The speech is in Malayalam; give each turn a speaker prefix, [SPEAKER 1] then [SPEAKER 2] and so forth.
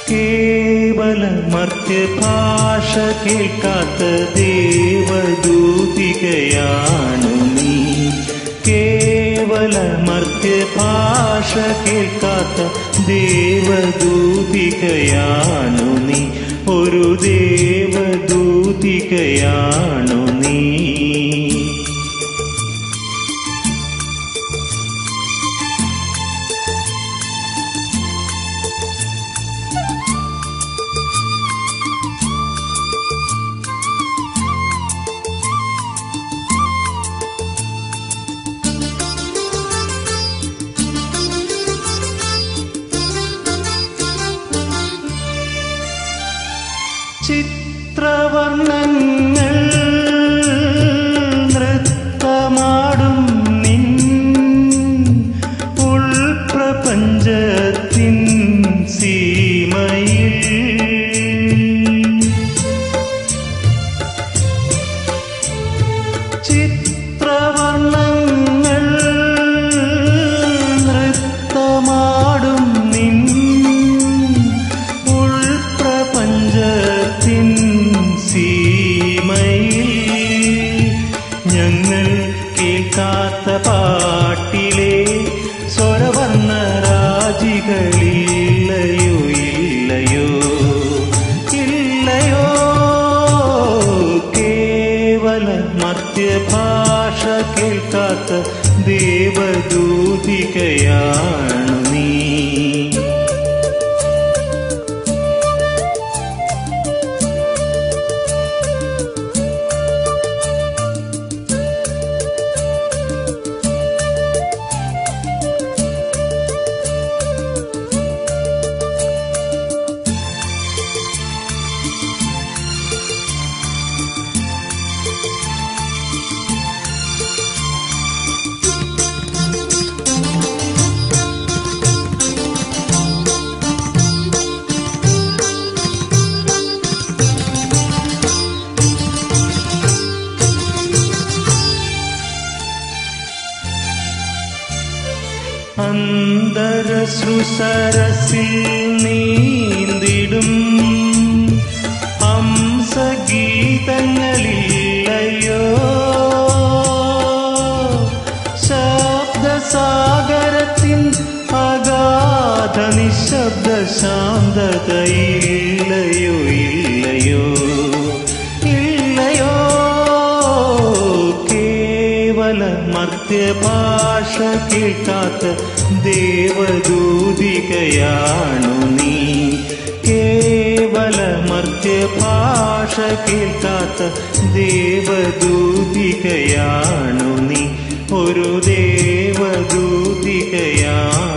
[SPEAKER 1] കേവല മർത്യഭാഷ കേൾക്കാത്ത ദേവദൂതികയാണു നീ. കേവല മർത്യഭാഷ കേൾക്കാത്ത ദേവദൂതികയാണു നീ. ഒരു ദേവദൂതികയാണു നീ. ചിത്രവർണ്ണങ്ങൾ നൃത്തമാടും നിൻ ഉൾപ്രപഞ്ചത്തിൻ സീമയിൽ. ചിത്രവർണ്ണങ്ങൾ നൃത്തമാടും നിൻ സീമയിൽ. ഞങ്ങൾ കേൾക്കാത്ത പാട്ടിലെ സ്വരവർണ്ണ രാജികളില്ലയോ ഇല്ലയോ ഇല്ലയോ. കേവല മർത്യഭാഷ കേൾക്കാത്ത ദേവദൂതികയാണു നീ. അന്തരശ്രുസരസിൽ നീന്തിടും ഹംസഗീതങ്ങളില്ലയോ. ശബ്ദസാഗരത്തിൻ അഗാധ നിശബ്ദ ശാന്തതയില്ലയോ ഇല്ലയോ ഇല്ലയോ. കേവല മർത്യഭാഷ കേൾക്കാത്ത ദേവദൂതികയാണു നീ. കേവല മർത്യഭാഷ കേൾക്കാത്ത ദേവദൂതികയാണു നീ. ഒരു ദേവദൂതികയാണു